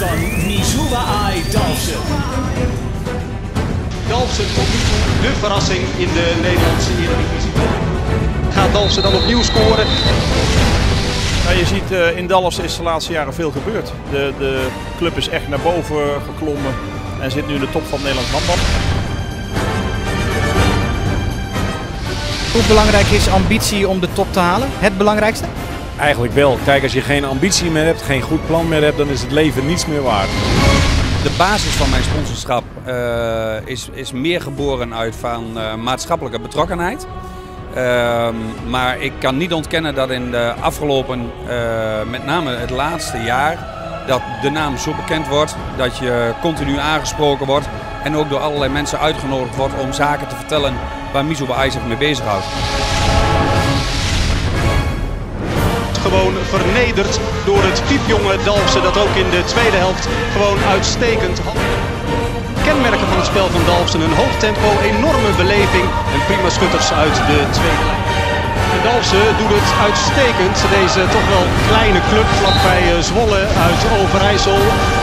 van Missoula-Ai Dalfsen. Dalfsen tot nu toe de verrassing in de Nederlandse Eredivisie. Gaat Dalfsen dan opnieuw scoren? Nou, je ziet in Dalfsen is de laatste jaren veel gebeurd. De club is echt naar boven geklommen en zit nu in de top van het Nederlands handbal. Hoe belangrijk is ambitie om de top te halen? Het belangrijkste? Eigenlijk wel. Kijk, als je geen ambitie meer hebt, geen goed plan meer hebt, dan is het leven niets meer waard. De basis van mijn sponsorschap is meer geboren uit van maatschappelijke betrokkenheid. Maar ik kan niet ontkennen dat in de afgelopen, met name het laatste jaar, dat de naam zo bekend wordt, dat je continu aangesproken wordt en ook door allerlei mensen uitgenodigd wordt om zaken te vertellen waar Missoula-Ai zich mee bezighoudt. Gewoon vernederd door het piepjonge Dalfsen dat ook in de tweede helft gewoon uitstekend had. Kenmerken van het spel van Dalfsen: een hoog tempo, enorme beleving en prima schutters uit de tweede lijn. En Dalfsen doet het uitstekend. Deze toch wel kleine club vlakbij Zwolle uit Overijssel.